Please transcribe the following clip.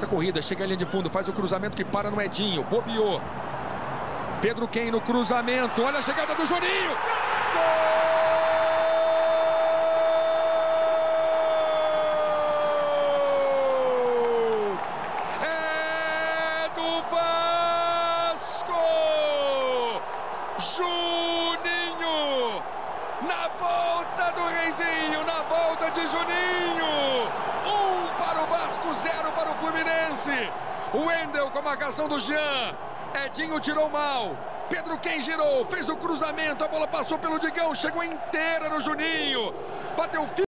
Essa corrida, chega à linha de fundo, faz o cruzamento que para no Edinho, bobeou. Pedro Quem no cruzamento, olha a chegada do Juninho. Gol! É do Vasco! Juninho! Na volta do Reizinho, na volta de Juninho! 1 para o Vasco, 0 para o Fluminense. O Wendel com a marcação do Jean. Edinho tirou mal. Pedro Quem girou, fez o cruzamento, a bola passou pelo Digão, chegou inteira no Juninho. Bateu